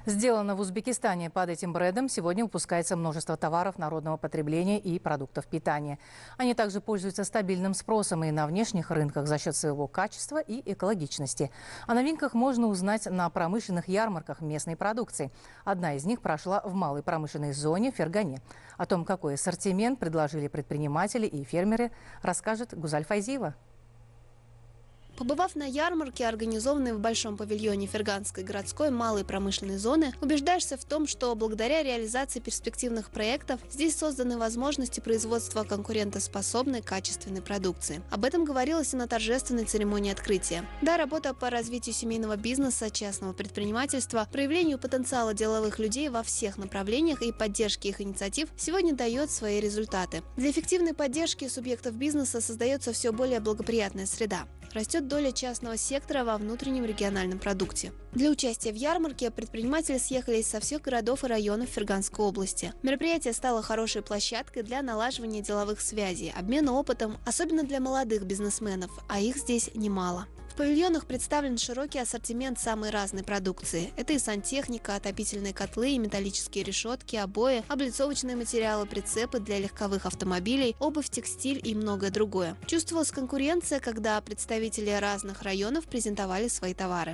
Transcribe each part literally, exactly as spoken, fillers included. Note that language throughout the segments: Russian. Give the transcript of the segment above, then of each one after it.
Сделано в Узбекистане. Под этим брендом сегодня выпускается множество товаров народного потребления и продуктов питания. Они также пользуются стабильным спросом и на внешних рынках за счет своего качества и экологичности. О новинках можно узнать на промышленных ярмарках местной продукции. Одна из них прошла в малой промышленной зоне в Фергане. О том, какой ассортимент предложили предприниматели и фермеры, расскажет Гузаль Файзиева. Побывав на ярмарке, организованной в большом павильоне Ферганской городской малой промышленной зоны, убеждаешься в том, что благодаря реализации перспективных проектов здесь созданы возможности производства конкурентоспособной качественной продукции. Об этом говорилось и на торжественной церемонии открытия. Да, работа по развитию семейного бизнеса, частного предпринимательства, проявлению потенциала деловых людей во всех направлениях и поддержке их инициатив сегодня дает свои результаты. Для эффективной поддержки субъектов бизнеса создается все более благоприятная среда. Растет доля частного сектора во внутреннем региональном продукте. Для участия в ярмарке предприниматели съехались со всех городов и районов Ферганской области. Мероприятие стало хорошей площадкой для налаживания деловых связей, обмена опытом, особенно для молодых бизнесменов, а их здесь немало. В павильонах представлен широкий ассортимент самой разной продукции. Это и сантехника, отопительные котлы, и металлические решетки, обои, облицовочные материалы, прицепы для легковых автомобилей, обувь, текстиль и многое другое. Чувствовалась конкуренция, когда представители разных районов презентовали свои товары.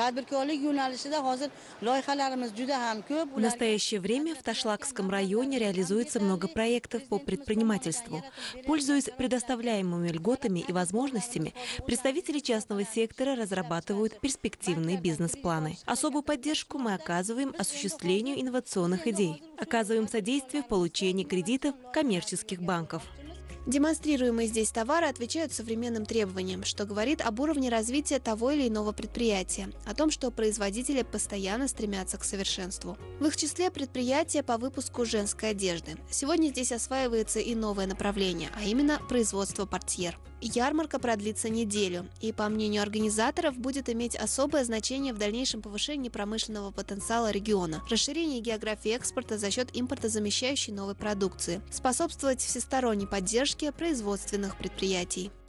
В настоящее время в Ташлакском районе реализуется много проектов по предпринимательству. Пользуясь предоставляемыми льготами и возможностями, представители частного сектора разрабатывают перспективные бизнес-планы. Особую поддержку мы оказываем осуществлению инновационных идей. Оказываем содействие в получении кредитов коммерческих банков. Демонстрируемые здесь товары отвечают современным требованиям, что говорит об уровне развития того или иного предприятия, о том, что производители постоянно стремятся к совершенству. В их числе предприятия по выпуску женской одежды. Сегодня здесь осваивается и новое направление, а именно производство портьер. Ярмарка продлится неделю и, по мнению организаторов, будет иметь особое значение в дальнейшем повышении промышленного потенциала региона, расширении географии экспорта за счет импортозамещающей новой продукции, способствовать всесторонней поддержке производственных предприятий.